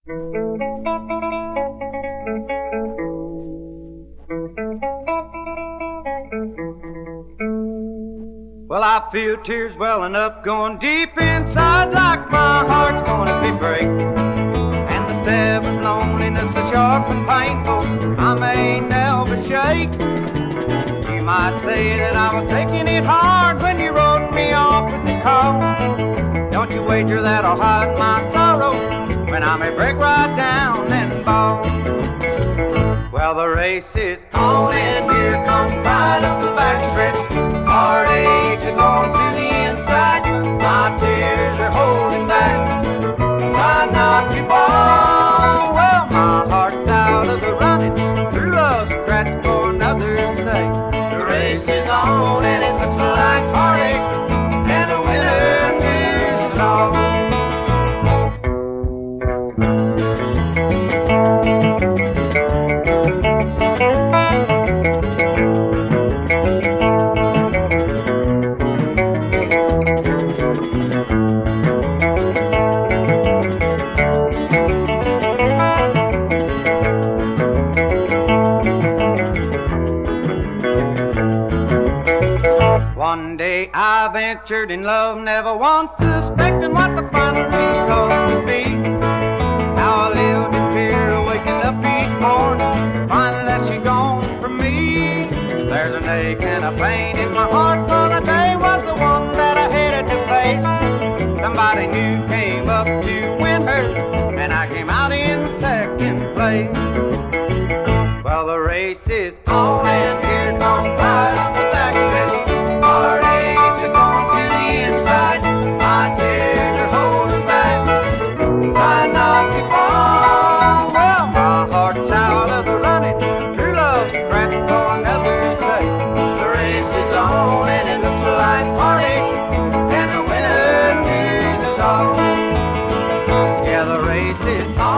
Well, I feel tears welling up, going deep inside like my heart's gonna be break. And the stab of loneliness is sharp and painful, I may never shake. You might say that I was taking it hard when you rode me off with the car. Don't you wager that I'll hide my sorrow when I may break right down and bawl. Well, the race is on and here comes right up the backstretch. Heartaches are going to the inside, my tears are holding back. Try not to fall, well, my heart's out of the running. True love's a scratch for another's sake. The race is on and it looks like heartache, and the winner is us all. One day I ventured in love, never once suspecting what the final result would be. Now I lived in fear, waking up each morning, finding that she's gone from me. There's an ache and a pain in my heart, for the day was the one that I headed to face. Somebody new came up to win her, and I came out in second place. Well, the race is on and here comes right up the backstretch. Heartaches are going to the inside, my tears are holding back. Try not to fall, well, my heart's out of the running. True love's a scratch for another's sake. The race is on and it looks like heartache, and the winner is us all. Yeah, the race is on.